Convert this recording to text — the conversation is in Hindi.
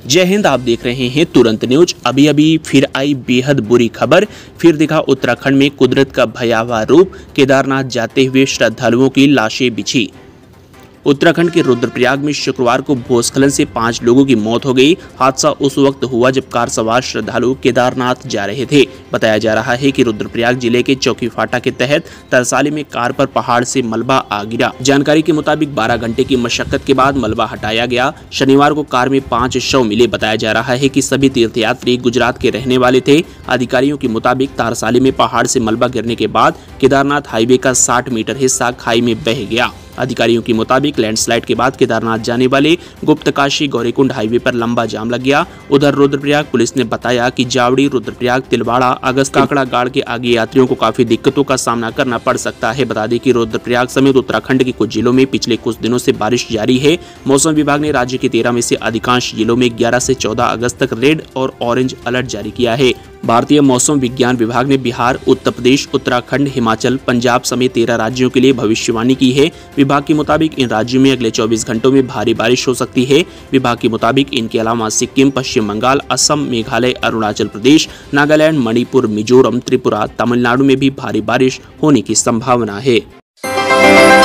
जय हिंद। आप देख रहे हैं तुरंत न्यूज। अभी फिर आई बेहद बुरी खबर। फिर दिखा उत्तराखंड में कुदरत का भयावह रूप। केदारनाथ जाते हुए श्रद्धालुओं की लाशें बिछी। उत्तराखंड के रुद्रप्रयाग में शुक्रवार को भूस्खलन से 5 लोगों की मौत हो गई। हादसा उस वक्त हुआ जब कार सवार श्रद्धालु केदारनाथ जा रहे थे। बताया जा रहा है कि रुद्रप्रयाग जिले के चौकी फाटा के तहत तरसाली में कार पर पहाड़ से मलबा आ गिरा। जानकारी के मुताबिक 12 घंटे की मशक्कत के बाद मलबा हटाया गया। शनिवार को कार में 5 शव मिले। बताया जा रहा है कि सभी तीर्थयात्री गुजरात के रहने वाले थे। अधिकारियों के मुताबिक तारसाली में पहाड़ से मलबा गिरने के बाद केदारनाथ हाईवे का 60 मीटर हिस्सा खाई में बह गया। अधिकारियों के मुताबिक लैंडस्लाइड के बाद केदारनाथ जाने वाले गुप्तकाशी गौरीकुंड हाईवे पर लंबा जाम लग गया। उधर रुद्रप्रयाग पुलिस ने बताया कि जावड़ी, रुद्रप्रयाग, तिलवाड़ा, अगस्त काकड़ा गाड़ के आगे यात्रियों को काफी दिक्कतों का सामना करना पड़ सकता है। बता दें कि रुद्रप्रयाग समेत उत्तराखंड के कुछ जिलों में पिछले कुछ दिनों से बारिश जारी है। मौसम विभाग ने राज्य के 13 में से अधिकांश जिलों में 11 से 14 अगस्त तक रेड और ऑरेंज अलर्ट जारी किया है। भारतीय मौसम विज्ञान विभाग ने बिहार, उत्तर प्रदेश, उत्तराखंड, हिमाचल, पंजाब समेत 13 राज्यों के लिए भविष्यवाणी की है। विभाग के मुताबिक इन राज्यों में अगले 24 घंटों में भारी बारिश हो सकती है। विभाग के मुताबिक इनके अलावा सिक्किम, पश्चिम बंगाल, असम, मेघालय, अरुणाचल प्रदेश, नागालैंड, मणिपुर, मिजोरम, त्रिपुरा, तमिलनाडु में भी भारी बारिश होने की संभावना है।